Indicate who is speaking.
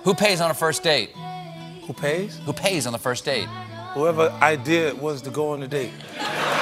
Speaker 1: Who pays on a first date?
Speaker 2: Who pays?
Speaker 1: Who pays on the first date?
Speaker 2: Whoever idea it was to go on the date.